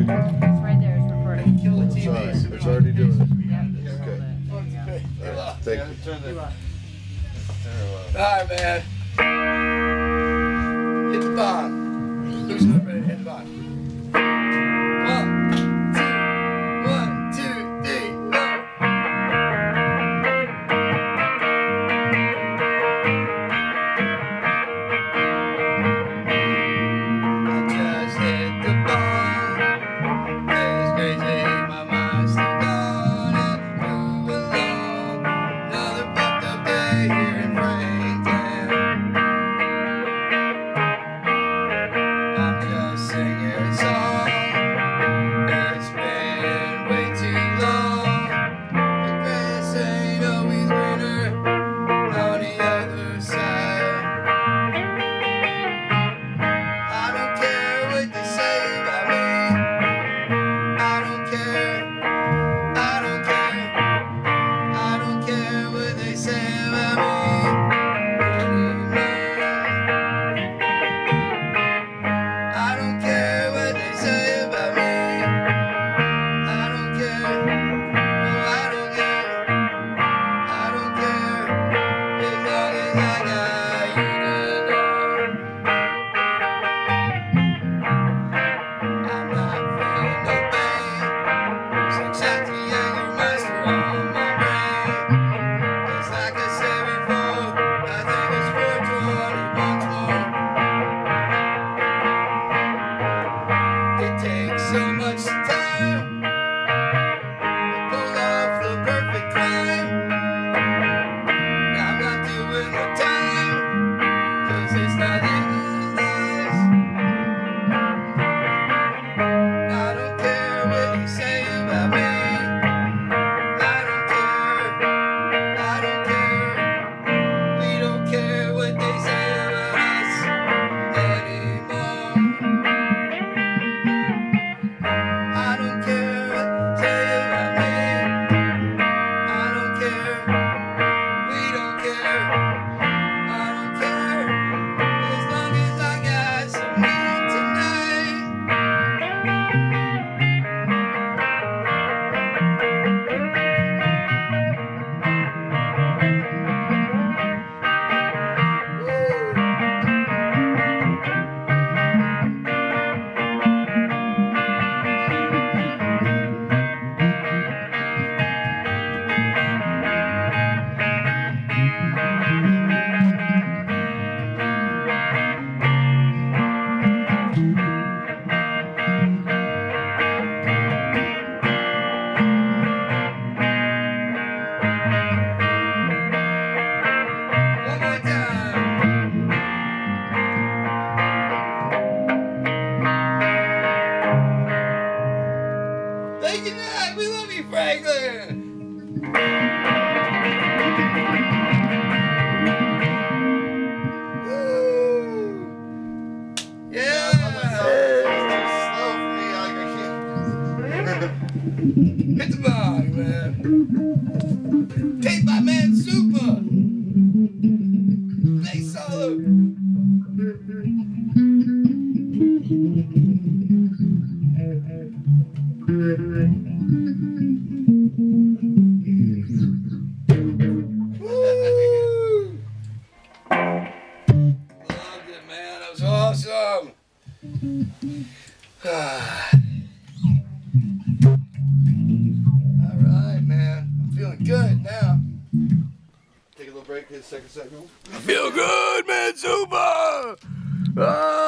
It's right there. It's recording. Kill the TV. It's already doing it. Okay. Thank you. Alright, man. Hit the bomb. Who's not ready to hit the bomb? 1, 2, 3, go. I just hit the bomb. It's crazy, my mind's still gonna move along. Another fucked up day here in Franklin. I'm just singing a song. It's been way too long. The grass ain't always greener on the other side. I don't care what they say about me. I don't care. I don't care. I don't care what they say about me anymore. I don't care what they say about me. I don't care. No, I don't care. I don't care. As long as I got you tonight. I'm not feeling no pain. It's like Shakti Jaeger Master on my brain. It's like I said before. I think it's 420 once more. It takes so much time to pull off the perfect crime. Now I'm not doing the time, 'cause it's not legalized. I don't care what you say about me. I don't care. I don't care. We don't care what they say about us anymore. I don't care what they say about me. I don't care. We don't care. I don't care. As long as I got some meat tonight. One more time. Thank you, Matt. We love you, Franklin. Woo. Yeah. Hit the bong, man. Tape by Man Super. Bass solo. Woo! Loved it, man. That was awesome. All right, man. I'm feeling good now. Take a little break, hit a second. I feel good, Man Super. Ah!